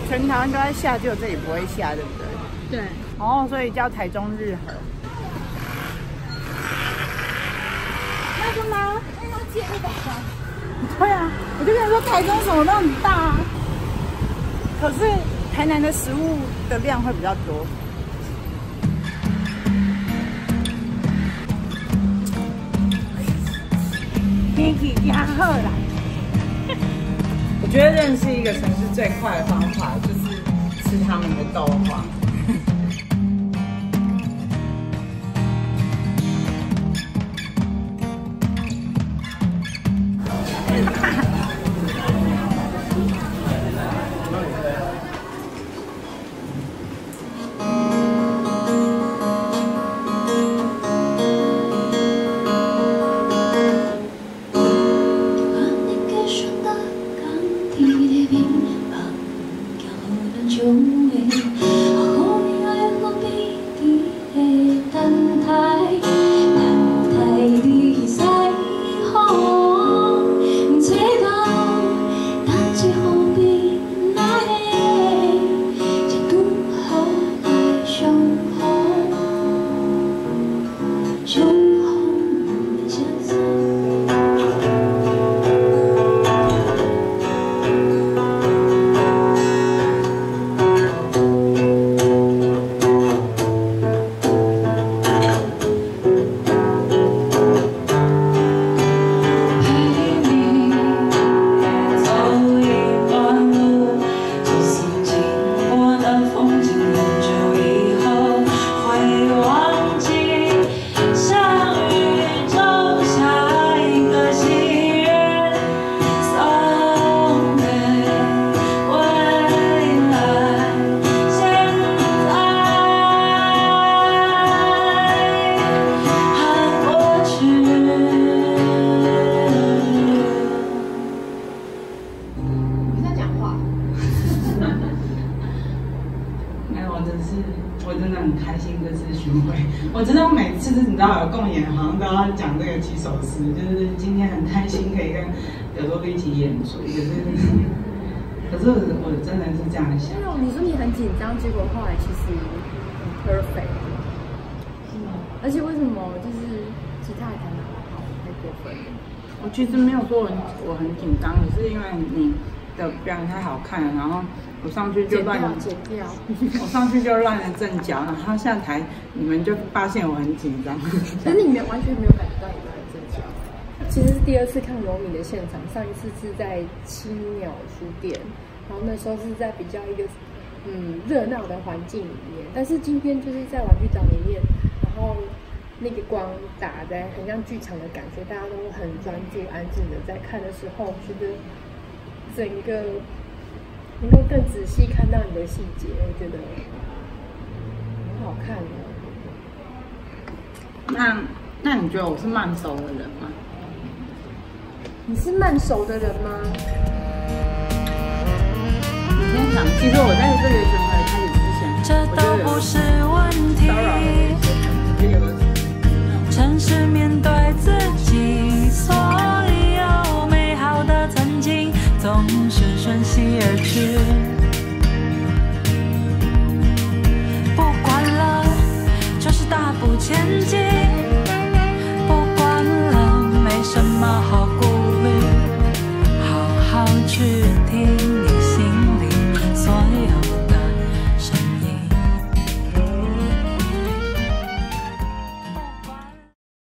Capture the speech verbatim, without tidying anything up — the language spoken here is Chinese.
全台湾都在下，只有这里不会下，对不对？ 对。 哦，所以叫台中日和。那个吗？那要接那个吗？对啊，我就跟你说，台中什么都很大啊。可是台南的食物的量会比较多。天气加热啦。我觉得认识一个城市最快的方法就是吃他们的豆花。我真的很开心这次巡回，我真的每次你知道有共演，好像都要讲这个几首诗，就是今天很开心可以跟葛多丽一起演出，可是可是我真的是这样想。 你说你很紧张，结果后来其实很 perfect， 是吗？而且为什么就是吉他也弹得好好，太过分了？ 我其实没有说我很我很紧张，可是因为你的表演太好看了，然后我上去就乱剪掉， 我上去就乱了阵脚，然后下台你们就发现我很紧张。 可是你们完全没有感觉到你乱了阵脚。其实是第二次看柔敏的现场，上一次是在青鸟书店，然后那时候是在比较一个嗯热闹的环境里面，但是今天就是在玩具长里面，然后那个光打在很像剧场的感觉，大家都很专注、安静的在看的时候，觉得整个能够更仔细看到你的细节，我觉得很好看的。 那那你觉得我是慢熟的人吗？ 你是慢熟的人吗？ 你先想，其实我在这个巡回开始之前，我就有骚扰的那些，有的。 诚实面对自己，所有美好的曾经总是瞬息而去。不管了，就是大步前进。不管了，没什么好顾虑，好好去。